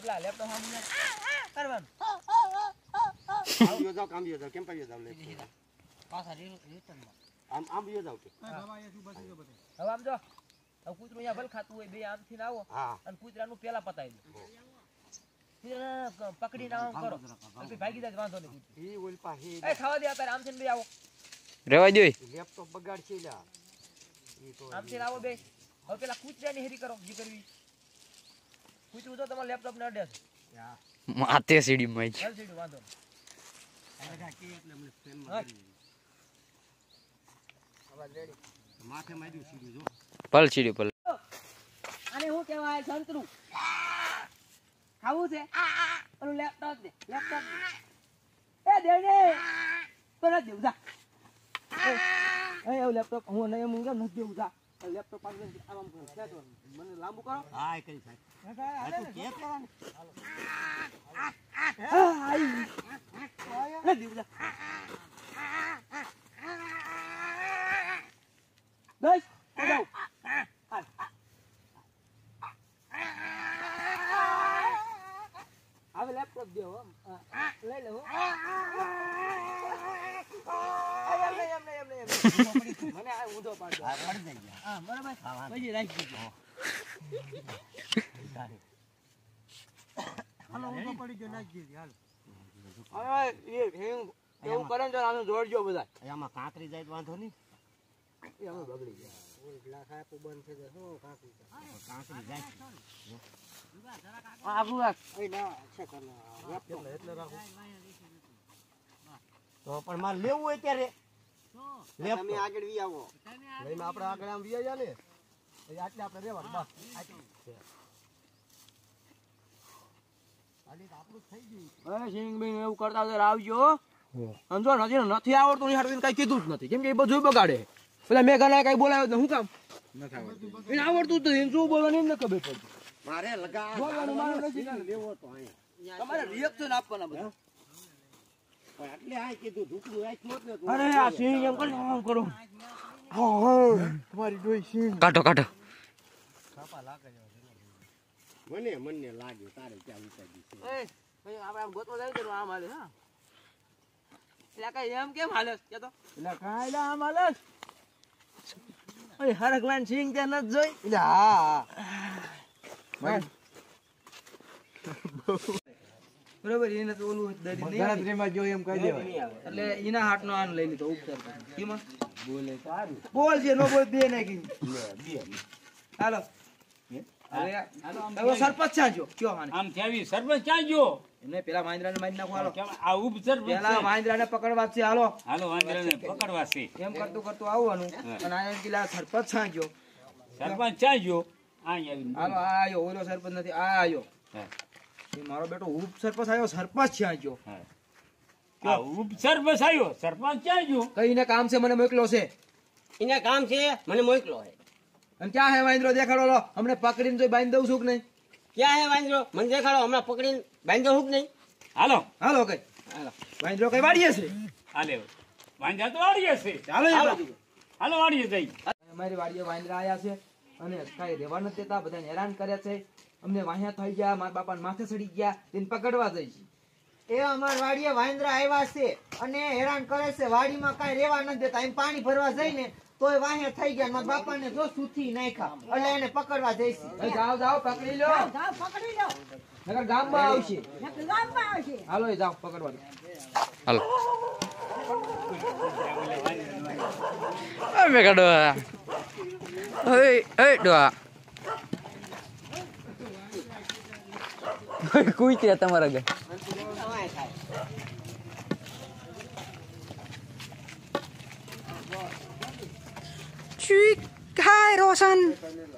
પેલા લેપટોપ સામે કરવાનું આમ જાવ કામ જાવ કેમ પાયો જાવ લે પાછા રિટર્નમાં આમ બીજો જાવ કે હવે આમ જો હવે કૂતરું અહીંયા ભલ ખાતું હોય બે આમથી આવો અને કૂતરાનું પેલા પતાવી દો પકડીને આમ કરો પછી ભાગી જાય વાંધો નહીં ઈ ઓલ પાહે એ ખાવા દે અત્યારે આમથી બે આવો રેવા દો લેપટોપ બગાડશે લ્યા ઈ તો આમથી આવો બે હવે પેલા કૂતરાની હેરી કરો જે કરવી કૂતરું તો તમારા લેપટોપ ને અડે છે માથે સીડી માં ચાલ સીડું વાંધો આ કે એટલે મને ફ્રેમ માં આવાજ રેડી માથે માર્યું સીડું જો પલ સીડી પલ આને હું કહેવાય સંતરું ખાવું છે ઓલું લેપટોપ દે એ દેને પર દેવ જા એ લેપટોપ હું નહીં હું કેમ નથી દેવું જા લેપટોપ પાડી આમ કરો કે તો મને લાંબુ કરો હાય કરી સાહેબ આ તું કે કરવાનું એ દેવ જા બસ જાઓ હવે લેપટોપ દે હો લઈ લે હો એમ મને આ ઊંધો પાડો આ પડી જાય હા બરાબર પછી રાખી દીધો હાલો ઊંધો પડી ગયો નાખી દીધી હાલ હવે એ એવું કરે તો આનું જોડજો બધા આમાં કાંકરી જાય તો વાંધો નહીં એ અમે બગડી ગયા ગ્લાસ આપો બંધ થઈ જાય શું કાંકરી જાય આગું રાખ એ ના છે કરના એટલે રાખો તો પણ માર લેવું હોય ત્યારે તમે આગળ વી આવો લઈને આપણે આગળ આમ વી આવ્યા ને એ આટલે આપણે રહેવાનું બસ આટલે આપણું થઈ ગયું એ સિંગ બિંગ એવું કરતા તો આવજો સમજો નથી આવડતું નહીં હાડવીને કઈ કીધું જ નથી કેમ કે એ બધું બગાડે પેલા મેં ઘણા કઈ બોલાવ્યો તો હું કામ નથી આવડતું એને આવડતું તો શું બોલવાનું એમને ખબર પડતી મારે લગા બોલવાનું મારે નથી લેવો તો અહીંયા તમારે રિએક્શન આપવાના બધા પણ આટલે આ કીધું ઢુકડું રાખ્યું હોત ને તો અરે આ સિંગ એમ કરી આમ કરો તમારી ડોઈ સિંગ કાઢો કાઢો છાપા લાગે મને લાગ્યું તારે ક્યાં ઉતારી છે એ ભાઈ આપણે આમ ગોતવા જાય તો આમ હાલે હા એટલે કઈ એમ કેમ હાલે કે તો એટલે કાયલા આમ હાલે ઓય હરકવાન સિંગ તે ન જોઈ એટલે હા બરોબર એને તો ઓલું ગણતરીમાં જો એમ કહી દેવાય એટલે એના હાટનો આન લઈ લીધો ઉપચાર કેમાં બોલે સારું બોલ છે નો બોલ બે નાખી બે હાલો હવે સરપંચ ચાજો કયો માને આમ થેવી સરપંચ ક્યાં ગયો એને પેલા મહેન્દ્રને મારી નાખો હાલો આ ઉપ સરપંચ પેલા મહેન્દ્રને પકડવા છે હાલો હાલો વાંદરાને પકડવા છે એમ કરતું આવવાનું અને આ એમ પેલા સરપંચ ચાજો સરપંચ ક્યાં ગયો અહીં હાલો આ આયો ઓલો સરપંચ નથી આ આયો એ મારો બેટો ઉપ સરપંચ આવ્યો સરપંચ ચાજો આ ઉપ સરપંચ આવ્યો સરપંચ ક્યાં ગયો કઈને કામ છે મને મોકલો છે એને કામ છે મને મોકલો હે અને ક્યાં હે વાંદરો દેખાડો લો હમણે પકડીને જોઈ બાંધી દઉં છું કે નહીં ક્યાં હે વાંદરો મને દેખાડો હમણાં પકડીને બાંધો હું નહીં હાલો હાલો કઈ હાલો વાંદરો કઈ વાડીએ છે હાલે વાંદરા તો વાડીએ છે હાલો હાલો વાડીએ જઈ અમારી વાડીએ વાંદરા આયા છે અને કઈ રહેવા નથી દેતા બધાને હેરાન કરે છે અમને વાહ્યા થઈ ગયા મારા બાપાને માથે ચડી ગયા તેને પકડવા જઈ છે એ અમાર વાડીએ વાંદરા આવ્યા છે અને હેરાન કરે છે વાડીમાં કઈ રહેવા નથી દેતા એમ પાણી ભરવા જઈને તોય વાહે થઈ ગયા મારા બાપાને જો સુથી નાખ્યા એટલે એને પકડવા જઈશી જાઓ જાઓ પકડી લો નકર ગામમાં આવશે હાલો એ જાઓ પકડવા દો હાલો મેં કાઢો ડોહા કોઈ ત્યાં તમારા ઘર હાય રોશન